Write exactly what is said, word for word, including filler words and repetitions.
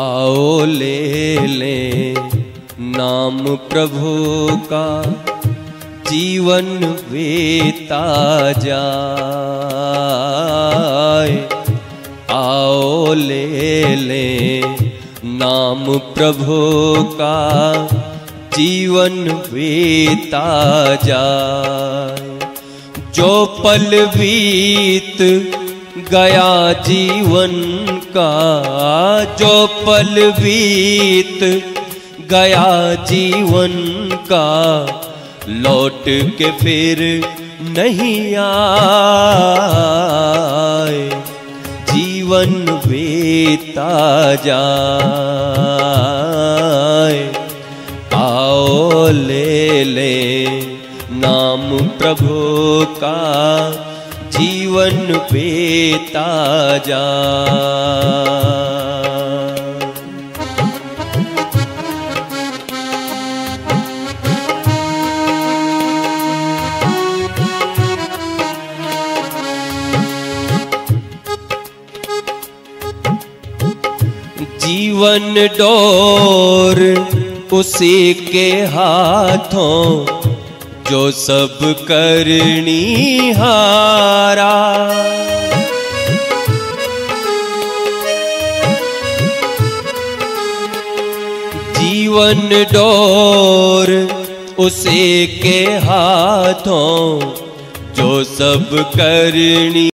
आओ ले लें नाम प्रभु का, जीवन बीता जाए। आओ ले लें नाम प्रभु का, जीवन बीता जाए। जो पल बीत गया जीवन का, जो पल बीत गया जीवन का, लौट के फिर नहीं आए। जीवन बीता जाए। आओ ले ले नाम प्रभु का, जीवन बीता जाए। जीवन डोर उसी के हाथों, जो सब करनी हारा। जीवन डोर उसी के हाथों, जो सब करनी